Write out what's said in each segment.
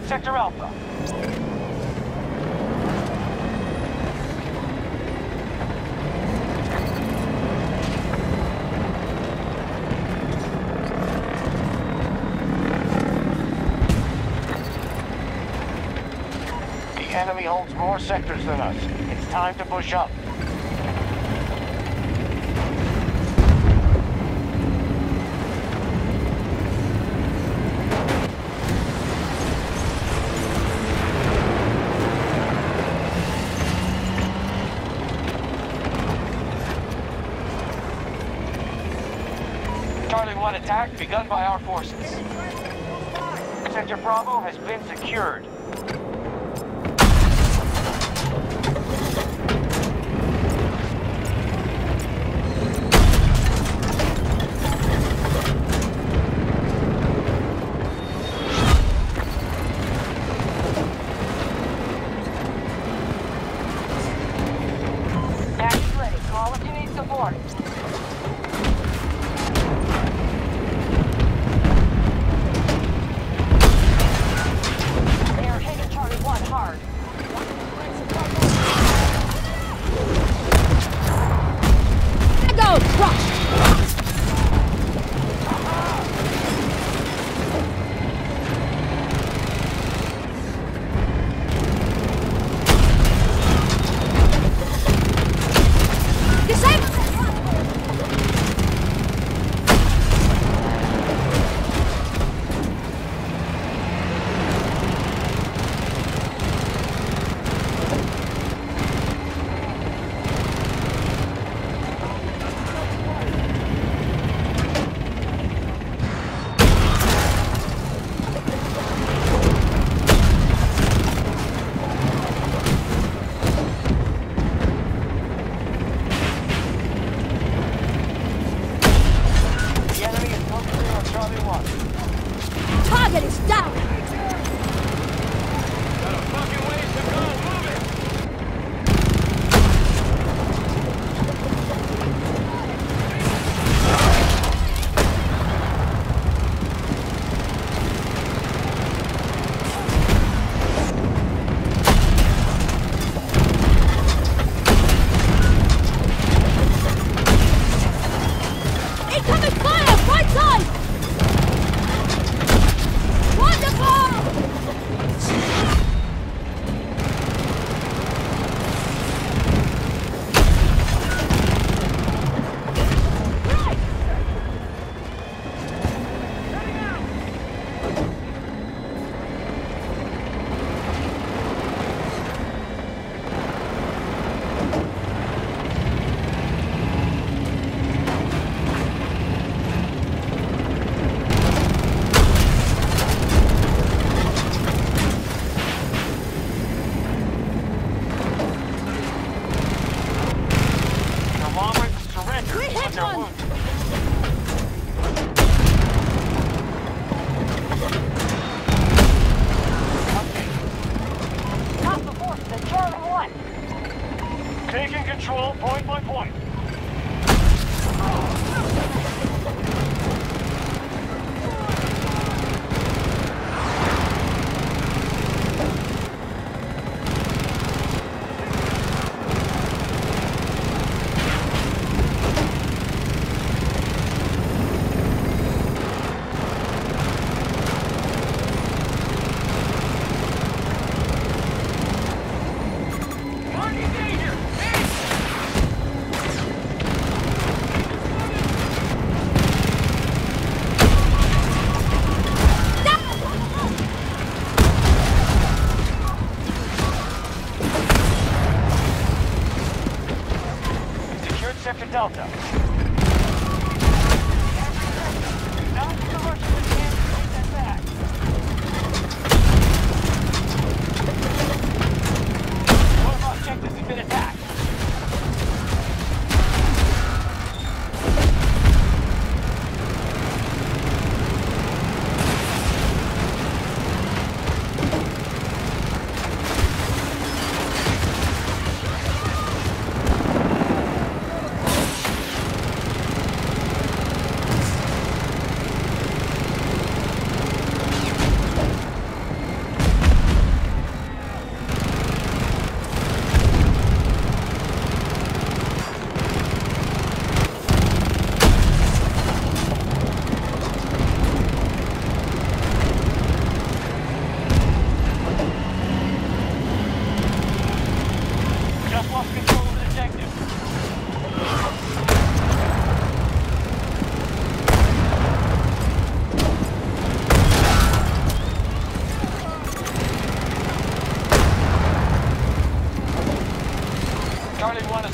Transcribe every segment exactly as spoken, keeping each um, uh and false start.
Sector Alpha. The enemy holds more sectors than us. It's time to push up. Charlie one attack begun by our forces. Sector Bravo has been secured. Package ready. Call if you need support. Target is down! Got a fucking ways to go. Move it! Incoming fire! Right side! Wonderful! We hit one! Top the force at Charlie one! Taking control point by point. Sector Delta. Now the Russians can't take that back. One of our objectives has been attacked.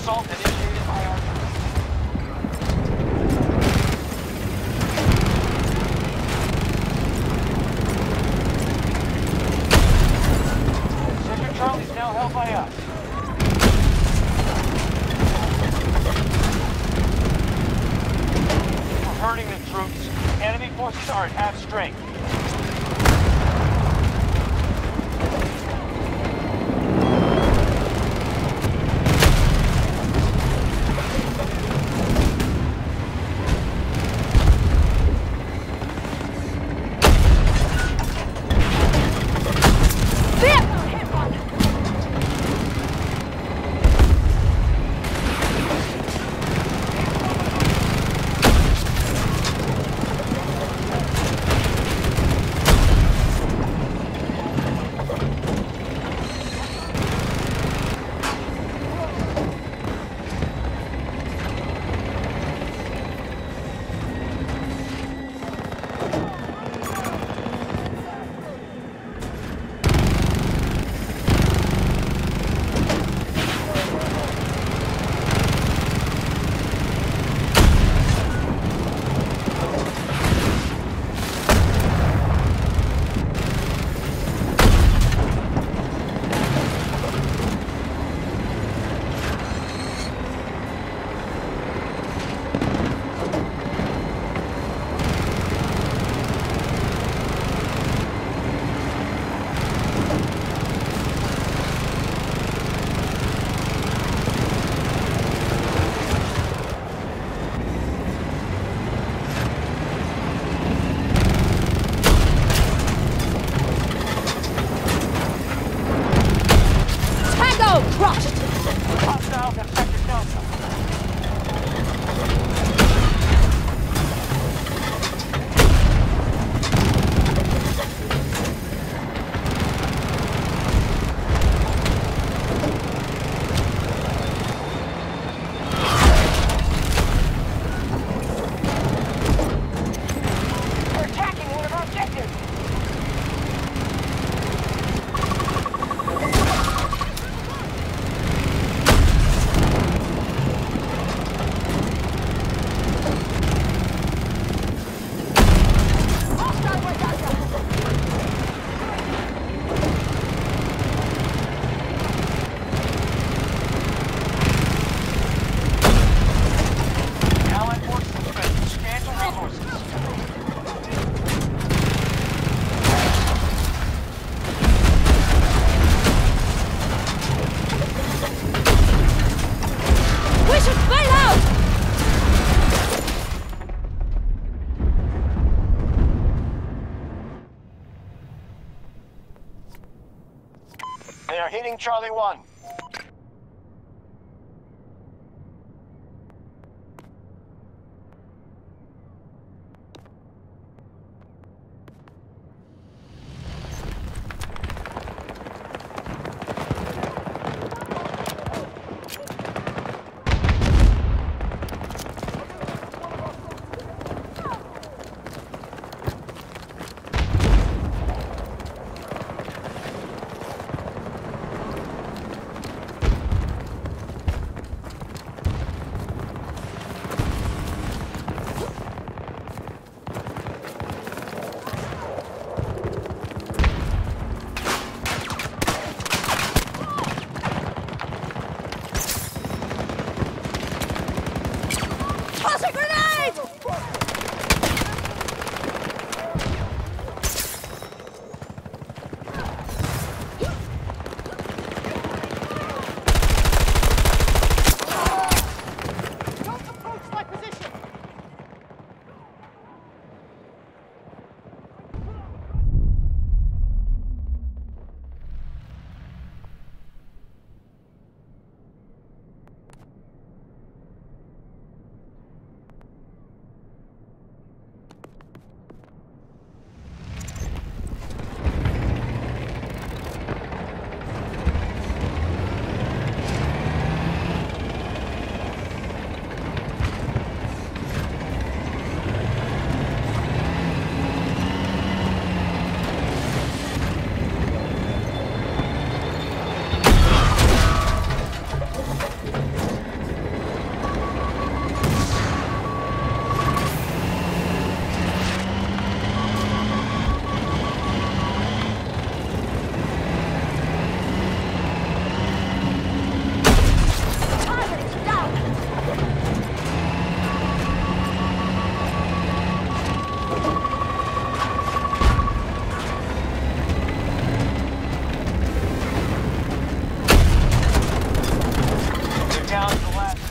assault initiated by our troops. Sector Charlie's now held by us. We're hurting the troops. Enemy forces are at half strength. Hostiles have sector Delta. We're attacking one of our objectives. They are hitting Charlie one.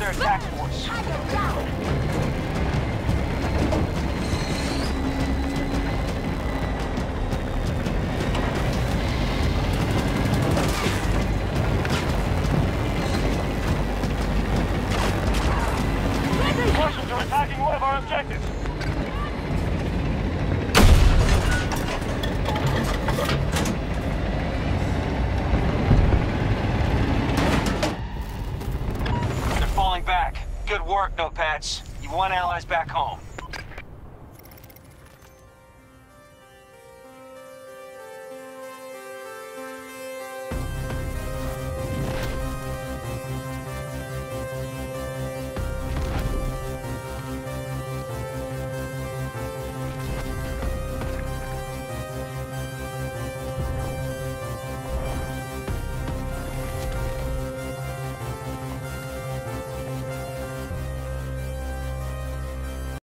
their attack force. Russians are attacking one of our objectives. They're falling back. Good work, Notepads. You won allies back home.